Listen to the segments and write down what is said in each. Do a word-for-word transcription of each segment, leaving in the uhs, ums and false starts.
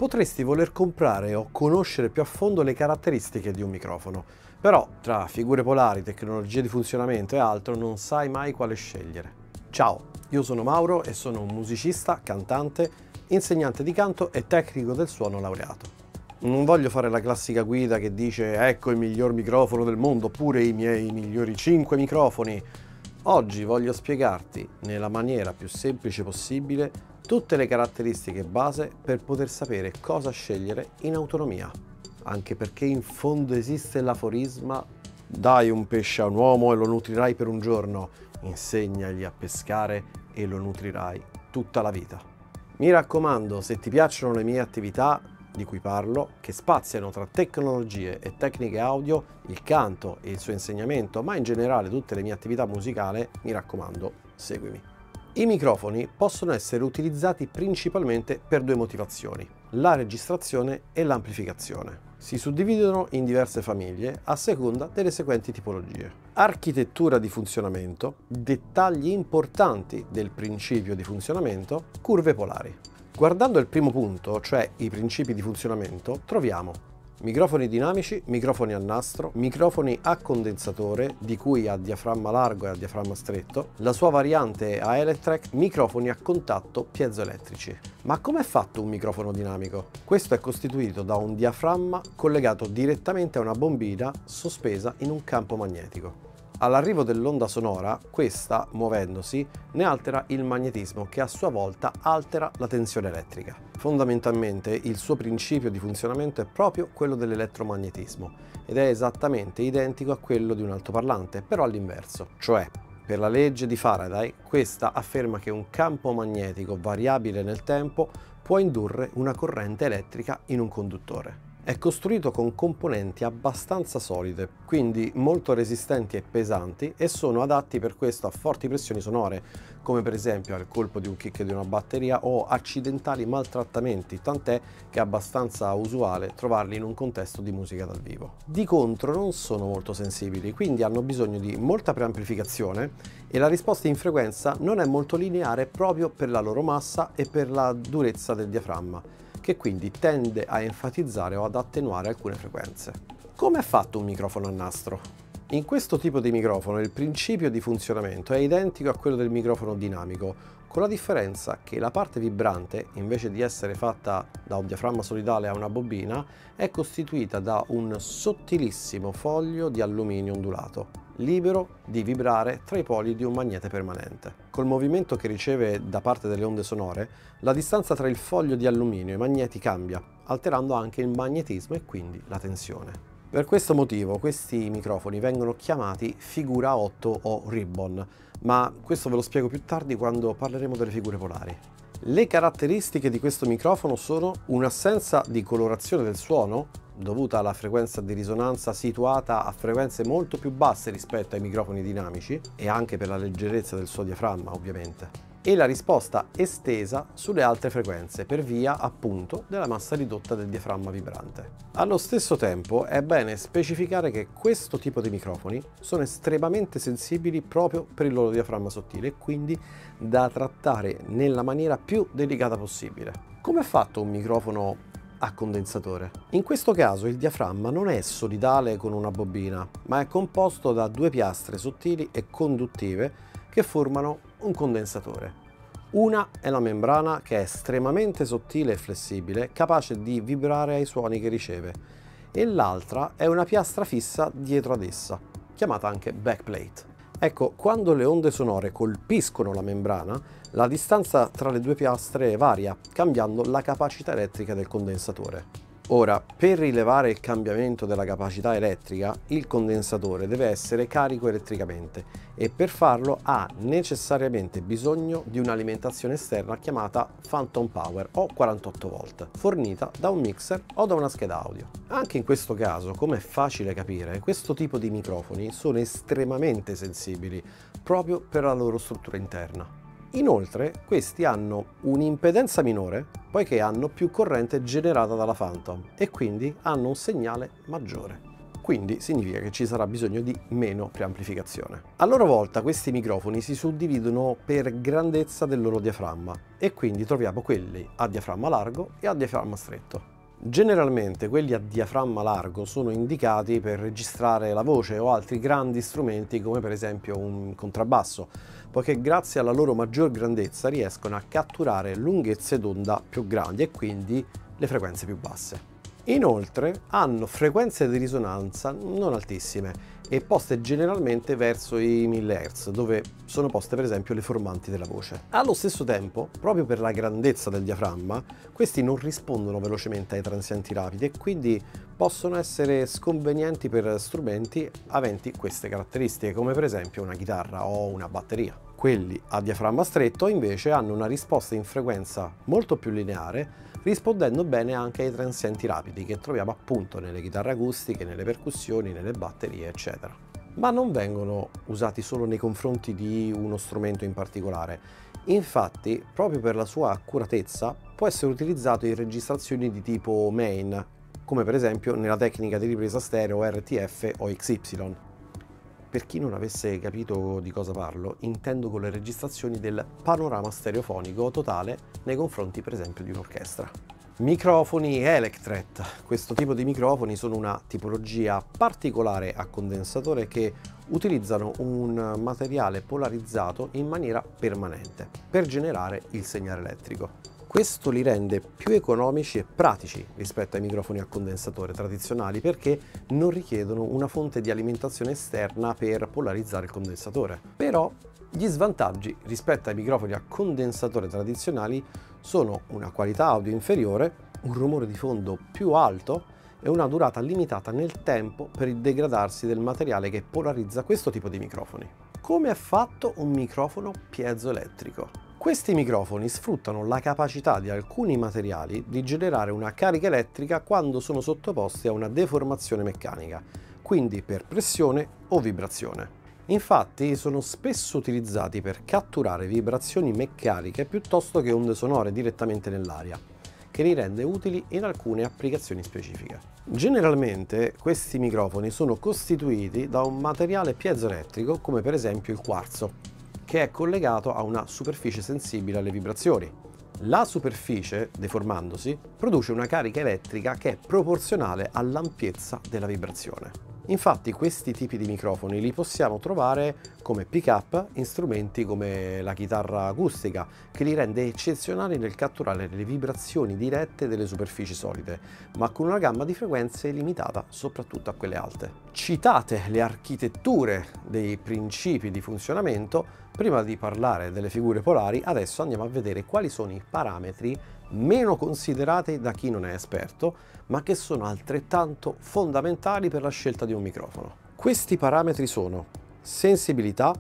Potresti voler comprare o conoscere più a fondo le caratteristiche di un microfono, però tra figure polari, tecnologie di funzionamento e altro non sai mai quale scegliere. Ciao, io sono Mauro e sono un musicista, cantante, insegnante di canto e tecnico del suono laureato. Non voglio fare la classica guida che dice ecco il miglior microfono del mondo oppure i miei migliori cinque microfoni. Oggi voglio spiegarti nella maniera più semplice possibile tutte le caratteristiche base per poter sapere cosa scegliere in autonomia. Anche perché in fondo esiste l'aforisma dai un pesce a un uomo e lo nutrirai per un giorno, insegnagli a pescare e lo nutrirai tutta la vita. Mi raccomando, se ti piacciono le mie attività di cui parlo, che spaziano tra tecnologie e tecniche audio, il canto e il suo insegnamento, ma in generale tutte le mie attività musicali, mi raccomando, seguimi. I microfoni possono essere utilizzati principalmente per due motivazioni, la registrazione e l'amplificazione. Si suddividono in diverse famiglie a seconda delle seguenti tipologie. Architettura di funzionamento, dettagli importanti del principio di funzionamento, curve polari. Guardando il primo punto, cioè i principi di funzionamento, troviamo microfoni dinamici, microfoni a nastro, microfoni a condensatore, di cui a diaframma largo e a diaframma stretto, la sua variante a Electrek, microfoni a contatto piezoelettrici. Ma com'è fatto un microfono dinamico? Questo è costituito da un diaframma collegato direttamente a una bombina sospesa in un campo magnetico. All'arrivo dell'onda sonora, questa, muovendosi, ne altera il magnetismo che a sua volta altera la tensione elettrica. Fondamentalmente il suo principio di funzionamento è proprio quello dell'elettromagnetismo ed è esattamente identico a quello di un altoparlante, però all'inverso. Cioè, per la legge di Faraday, questa afferma che un campo magnetico variabile nel tempo può indurre una corrente elettrica in un conduttore. È costruito con componenti abbastanza solide, quindi molto resistenti e pesanti, e sono adatti per questo a forti pressioni sonore, come per esempio al colpo di un kick di una batteria o accidentali maltrattamenti, tant'è che è abbastanza usuale trovarli in un contesto di musica dal vivo. Di contro non sono molto sensibili, quindi hanno bisogno di molta preamplificazione e la risposta in frequenza non è molto lineare proprio per la loro massa e per la durezza del diaframma, che quindi tende a enfatizzare o ad attenuare alcune frequenze. Come è fatto un microfono a nastro? In questo tipo di microfono il principio di funzionamento è identico a quello del microfono dinamico, con la differenza che la parte vibrante, invece di essere fatta da un diaframma solidale a una bobina, è costituita da un sottilissimo foglio di alluminio ondulato, libero di vibrare tra i poli di un magnete permanente. Col movimento che riceve da parte delle onde sonore, la distanza tra il foglio di alluminio e i magneti cambia, alterando anche il magnetismo e quindi la tensione. Per questo motivo questi microfoni vengono chiamati figura otto o ribbon, ma questo ve lo spiego più tardi quando parleremo delle figure polari. Le caratteristiche di questo microfono sono un'assenza di colorazione del suono, dovuta alla frequenza di risonanza situata a frequenze molto più basse rispetto ai microfoni dinamici e anche per la leggerezza del suo diaframma ovviamente, e la risposta estesa sulle altre frequenze per via appunto della massa ridotta del diaframma vibrante. Allo stesso tempo è bene specificare che questo tipo di microfoni sono estremamente sensibili proprio per il loro diaframma sottile e quindi da trattare nella maniera più delicata possibile. Come è fatto un microfono a condensatore? In questo caso il diaframma non è solidale con una bobina, ma è composto da due piastre sottili e conduttive che formano un condensatore. Una è la membrana, che è estremamente sottile e flessibile, capace di vibrare ai suoni che riceve, e l'altra è una piastra fissa dietro ad essa, chiamata anche backplate. Ecco, quando le onde sonore colpiscono la membrana, la distanza tra le due piastre varia, cambiando la capacità elettrica del condensatore. Ora, per rilevare il cambiamento della capacità elettrica, il condensatore deve essere carico elettricamente e per farlo ha necessariamente bisogno di un'alimentazione esterna chiamata phantom power o quarantotto volt, fornita da un mixer o da una scheda audio. Anche in questo caso, come è facile capire, questo tipo di microfoni sono estremamente sensibili proprio per la loro struttura interna. Inoltre, questi hanno un'impedenza minore poiché hanno più corrente generata dalla Phantom e quindi hanno un segnale maggiore. quindi significa che ci sarà bisogno di meno preamplificazione. A loro volta questi microfoni si suddividono per grandezza del loro diaframma e quindi troviamo quelli a diaframma largo e a diaframma stretto. Generalmente quelli a diaframma largo sono indicati per registrare la voce o altri grandi strumenti come per esempio un contrabbasso, poiché grazie alla loro maggior grandezza riescono a catturare lunghezze d'onda più grandi e quindi le frequenze più basse. Inoltre hanno frequenze di risonanza non altissime e poste generalmente verso i mille hertz, dove sono poste per esempio le formanti della voce. Allo stesso tempo, proprio per la grandezza del diaframma, questi non rispondono velocemente ai transienti rapidi e quindi possono essere sconvenienti per strumenti aventi queste caratteristiche, come per esempio una chitarra o una batteria. Quelli a diaframma stretto invece hanno una risposta in frequenza molto più lineare, rispondendo bene anche ai transienti rapidi che troviamo appunto nelle chitarre acustiche, nelle percussioni, nelle batterie, eccetera. Ma non vengono usati solo nei confronti di uno strumento in particolare. Infatti, proprio per la sua accuratezza, può essere utilizzato in registrazioni di tipo main, come per esempio nella tecnica di ripresa stereo R T F o X Y. Per chi non avesse capito di cosa parlo, intendo con le registrazioni del panorama stereofonico totale nei confronti per esempio di un'orchestra. Microfoni Electret. Questo tipo di microfoni sono una tipologia particolare a condensatore che utilizzano un materiale polarizzato in maniera permanente per generare il segnale elettrico. Questo li rende più economici e pratici rispetto ai microfoni a condensatore tradizionali perché non richiedono una fonte di alimentazione esterna per polarizzare il condensatore. Però gli svantaggi rispetto ai microfoni a condensatore tradizionali sono una qualità audio inferiore, un rumore di fondo più alto e una durata limitata nel tempo per il degradarsi del materiale che polarizza questo tipo di microfoni. Come è fatto un microfono piezoelettrico? Questi microfoni sfruttano la capacità di alcuni materiali di generare una carica elettrica quando sono sottoposti a una deformazione meccanica, quindi per pressione o vibrazione. Infatti sono spesso utilizzati per catturare vibrazioni meccaniche piuttosto che onde sonore direttamente nell'aria, che li rende utili in alcune applicazioni specifiche. Generalmente questi microfoni sono costituiti da un materiale piezoelettrico come per esempio il quarzo, che è collegato a una superficie sensibile alle vibrazioni. La superficie, deformandosi, produce una carica elettrica che è proporzionale all'ampiezza della vibrazione. Infatti questi tipi di microfoni li possiamo trovare come pick-up in strumenti come la chitarra acustica, che li rende eccezionali nel catturare le vibrazioni dirette delle superfici solide, ma con una gamma di frequenze limitata soprattutto a quelle alte. Citate le architetture dei principi di funzionamento, prima di parlare delle figure polari, adesso andiamo a vedere quali sono i parametri meno considerati da chi non è esperto, ma che sono altrettanto fondamentali per la scelta di un microfono. Questi parametri sono sensibilità,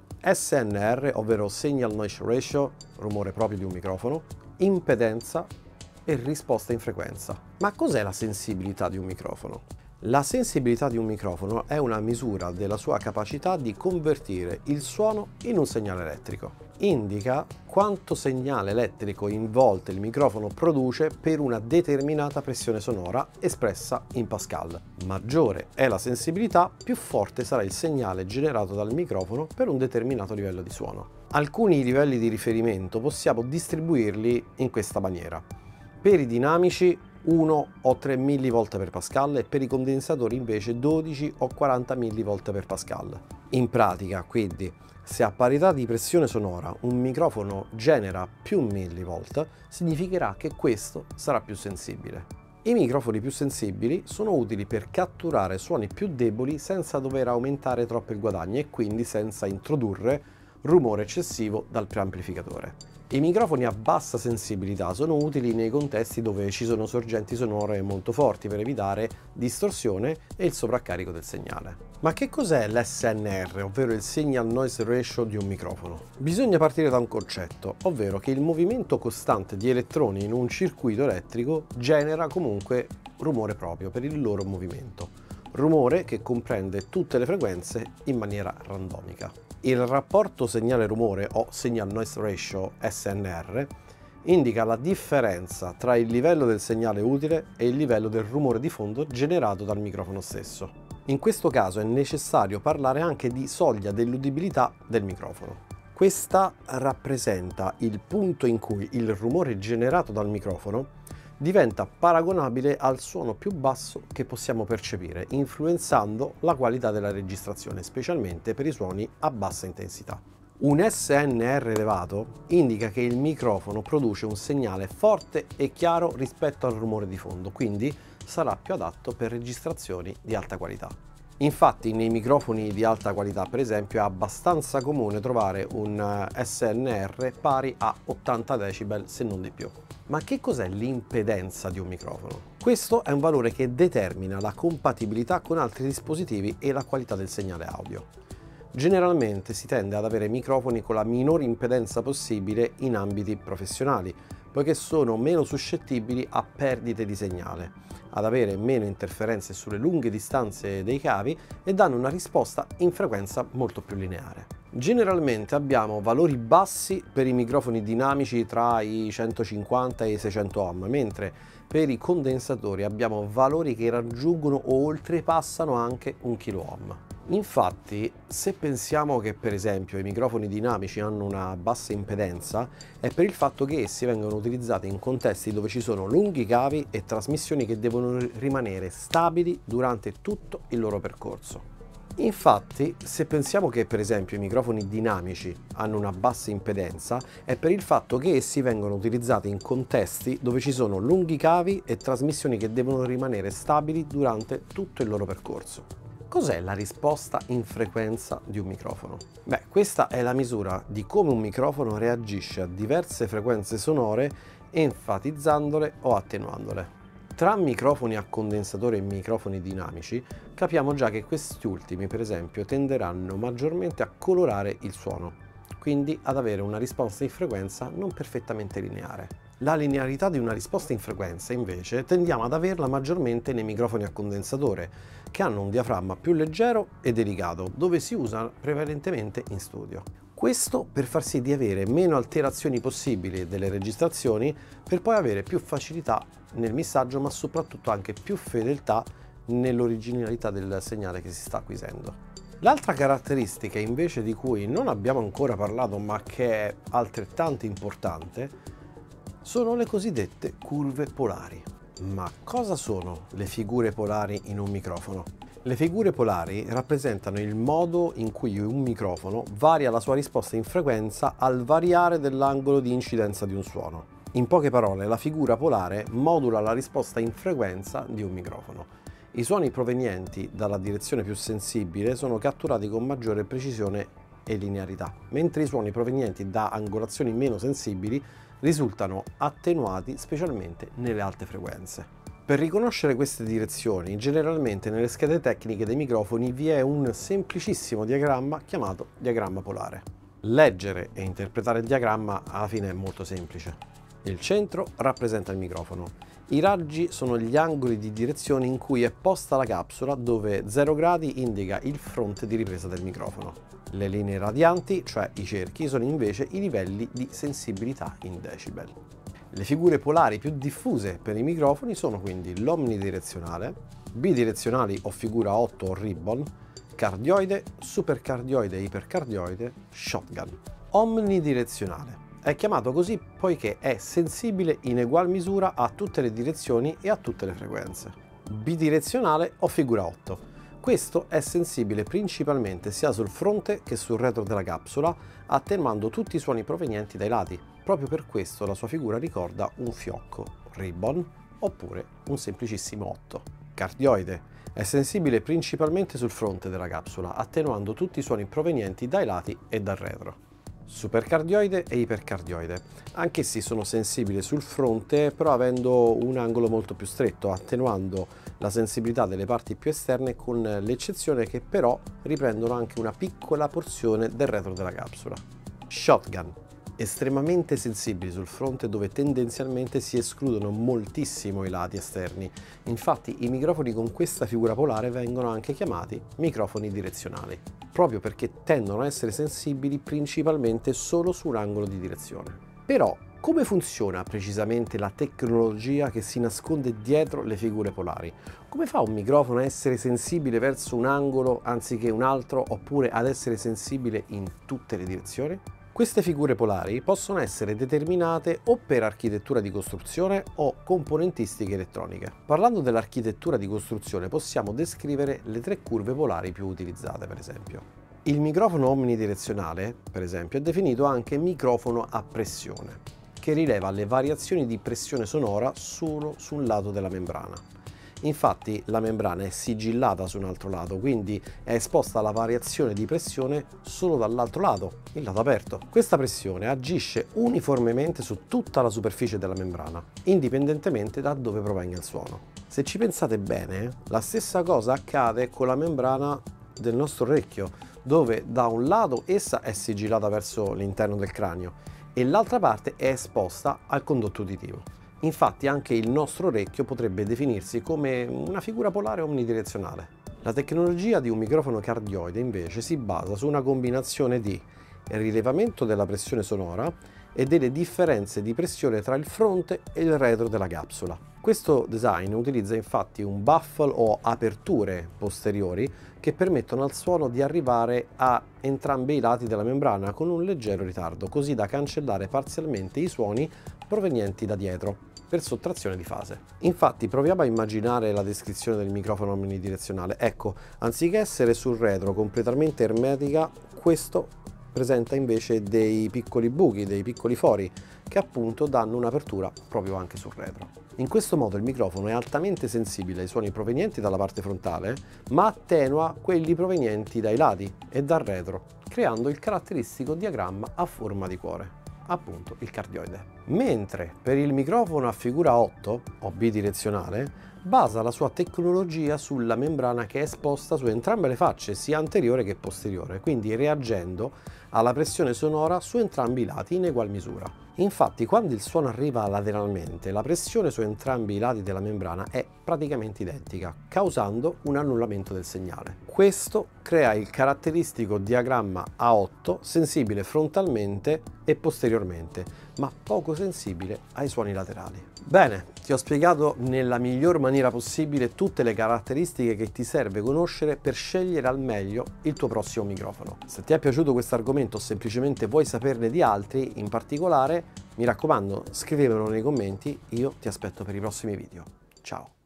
S N R, ovvero Signal Noise Ratio, rumore proprio di un microfono, impedenza e risposta in frequenza. Ma cos'è la sensibilità di un microfono? La sensibilità di un microfono è una misura della sua capacità di convertire il suono in un segnale elettrico. Indica quanto segnale elettrico in volte il microfono produce per una determinata pressione sonora espressa in Pascal. Maggiore è la sensibilità, più forte sarà il segnale generato dal microfono per un determinato livello di suono. Alcuni livelli di riferimento possiamo distribuirli in questa maniera. Per i dinamici uno o tre millivolt per Pascal e per i condensatori invece dodici o quaranta millivolt per Pascal. In pratica, quindi, se a parità di pressione sonora un microfono genera più millivolt, significherà che questo sarà più sensibile. I microfoni più sensibili sono utili per catturare suoni più deboli senza dover aumentare troppo il guadagno e quindi senza introdurre rumore eccessivo dal preamplificatore. I microfoni a bassa sensibilità sono utili nei contesti dove ci sono sorgenti sonore molto forti per evitare distorsione e il sovraccarico del segnale. Ma che cos'è l'S N R, ovvero il Signal Noise Ratio di un microfono? Bisogna partire da un concetto, ovvero che il movimento costante di elettroni in un circuito elettrico genera comunque rumore proprio per il loro movimento. Rumore che comprende tutte le frequenze in maniera randomica. Il rapporto segnale-rumore o Signal Noise Ratio S N R indica la differenza tra il livello del segnale utile e il livello del rumore di fondo generato dal microfono stesso. In questo caso è necessario parlare anche di soglia dell'udibilità del microfono. Questa rappresenta il punto in cui il rumore generato dal microfono diventa paragonabile al suono più basso che possiamo percepire, influenzando la qualità della registrazione, specialmente per i suoni a bassa intensità. Un S N R elevato indica che il microfono produce un segnale forte e chiaro rispetto al rumore di fondo, quindi sarà più adatto per registrazioni di alta qualità. Infatti nei microfoni di alta qualità, per esempio, è abbastanza comune trovare un S N R pari a ottanta decibel, se non di più. Ma che cos'è l'impedenza di un microfono? Questo è un valore che determina la compatibilità con altri dispositivi e la qualità del segnale audio. Generalmente si tende ad avere microfoni con la minore impedenza possibile in ambiti professionali, poiché sono meno suscettibili a perdite di segnale, ad avere meno interferenze sulle lunghe distanze dei cavi e danno una risposta in frequenza molto più lineare. Generalmente abbiamo valori bassi per i microfoni dinamici tra i centocinquanta e i seicento ohm, mentre per i condensatori abbiamo valori che raggiungono o oltrepassano anche un kilo-ohm. Infatti, se pensiamo che per esempio i microfoni dinamici hanno una bassa impedenza, è per il fatto che essi vengono utilizzati in contesti dove ci sono lunghi cavi e trasmissioni che devono rimanere stabili durante tutto il loro percorso. Infatti, se pensiamo che per esempio i microfoni dinamici hanno una bassa impedenza, è per il fatto che essi vengono utilizzati in contesti dove ci sono lunghi cavi e trasmissioni che devono rimanere stabili durante tutto il loro percorso. Cos'è la risposta in frequenza di un microfono? Beh, questa è la misura di come un microfono reagisce a diverse frequenze sonore, enfatizzandole o attenuandole. Tra microfoni a condensatore e microfoni dinamici capiamo già che questi ultimi, per esempio, tenderanno maggiormente a colorare il suono, quindi ad avere una risposta in frequenza non perfettamente lineare. La linearità di una risposta in frequenza, invece, tendiamo ad averla maggiormente nei microfoni a condensatore, che hanno un diaframma più leggero e delicato, dove si usa prevalentemente in studio. Questo per far sì di avere meno alterazioni possibili delle registrazioni, per poi avere più facilità nel missaggio, ma soprattutto anche più fedeltà nell'originalità del segnale che si sta acquisendo. L'altra caratteristica invece di cui non abbiamo ancora parlato, ma che è altrettanto importante, sono le cosiddette curve polari. Ma cosa sono le figure polari in un microfono? Le figure polari rappresentano il modo in cui un microfono varia la sua risposta in frequenza al variare dell'angolo di incidenza di un suono. In poche parole, la figura polare modula la risposta in frequenza di un microfono. I suoni provenienti dalla direzione più sensibile sono catturati con maggiore precisione e linearità, mentre i suoni provenienti da angolazioni meno sensibili risultano attenuati, specialmente nelle alte frequenze. Per riconoscere queste direzioni, generalmente nelle schede tecniche dei microfoni vi è un semplicissimo diagramma chiamato diagramma polare. Leggere e interpretare il diagramma alla fine è molto semplice. Il centro rappresenta il microfono. I raggi sono gli angoli di direzione in cui è posta la capsula, dove zero gradi indica il fronte di ripresa del microfono. Le linee radianti, cioè i cerchi, sono invece i livelli di sensibilità in decibel. Le figure polari più diffuse per i microfoni sono quindi l'omnidirezionale, bidirezionali o figura otto o ribbon, cardioide, supercardioide e ipercardioide, shotgun. Omnidirezionale è chiamato così poiché è sensibile in egual misura a tutte le direzioni e a tutte le frequenze. Bidirezionale o figura otto. Questo è sensibile principalmente sia sul fronte che sul retro della capsula, attenuando tutti i suoni provenienti dai lati. Proprio per questo la sua figura ricorda un fiocco, ribbon, oppure un semplicissimo otto. Cardioide è sensibile principalmente sul fronte della capsula, attenuando tutti i suoni provenienti dai lati e dal retro. Supercardioide e ipercardioide. Anch'essi sono sensibili sul fronte, però avendo un angolo molto più stretto, attenuando la sensibilità delle parti più esterne, con l'eccezione che però riprendono anche una piccola porzione del retro della capsula. Shotgun. Estremamente sensibili sul fronte, dove tendenzialmente si escludono moltissimo i lati esterni. Infatti i microfoni con questa figura polare vengono anche chiamati microfoni direzionali, proprio perché tendono a essere sensibili principalmente solo su un angolo di direzione. Però Come funziona precisamente la tecnologia che si nasconde dietro le figure polari? Come fa un microfono a essere sensibile verso un angolo anziché un altro, oppure ad essere sensibile in tutte le direzioni? Queste figure polari possono essere determinate o per architettura di costruzione o componentistiche elettroniche. Parlando dell'architettura di costruzione, possiamo descrivere le tre curve polari più utilizzate, per esempio. Il microfono omnidirezionale, per esempio, è definito anche microfono a pressione, che rileva le variazioni di pressione sonora solo su un lato della membrana. Infatti la membrana è sigillata su un altro lato, quindi è esposta alla variazione di pressione solo dall'altro lato, il lato aperto. Questa pressione agisce uniformemente su tutta la superficie della membrana, indipendentemente da dove provenga il suono. Se ci pensate bene, la stessa cosa accade con la membrana del nostro orecchio, dove da un lato essa è sigillata verso l'interno del cranio e l'altra parte è esposta al condotto uditivo. Infatti anche il nostro orecchio potrebbe definirsi come una figura polare omnidirezionale. La tecnologia di un microfono cardioide invece si basa su una combinazione di rilevamento della pressione sonora e delle differenze di pressione tra il fronte e il retro della capsula. Questo design utilizza infatti un baffle o aperture posteriori che permettono al suono di arrivare a entrambi i lati della membrana con un leggero ritardo, così da cancellare parzialmente i suoni provenienti da dietro per sottrazione di fase. Infatti proviamo a immaginare la descrizione del microfono omnidirezionale. Ecco, anziché essere sul retro completamente ermetica, questo presenta invece dei piccoli buchi, dei piccoli fori che appunto danno un'apertura proprio anche sul retro. In questo modo il microfono è altamente sensibile ai suoni provenienti dalla parte frontale, ma attenua quelli provenienti dai lati e dal retro, creando il caratteristico diagramma a forma di cuore, appunto il cardioide. Mentre per il microfono a figura otto o bidirezionale basa la sua tecnologia sulla membrana che è esposta su entrambe le facce, sia anteriore che posteriore, quindi reagendo alla pressione sonora su entrambi i lati in egual misura. Infatti quando il suono arriva lateralmente, la pressione su entrambi i lati della membrana è praticamente identica, causando un annullamento del segnale. Questo crea il caratteristico diagramma A otto sensibile frontalmente e posteriormente, ma poco sensibile ai suoni laterali. Bene, ti ho spiegato nella miglior maniera possibile tutte le caratteristiche che ti serve conoscere per scegliere al meglio il tuo prossimo microfono. Se ti è piaciuto questo argomento o semplicemente vuoi saperne di altri in particolare, mi raccomando, scrivemelo nei commenti, io ti aspetto per i prossimi video. Ciao!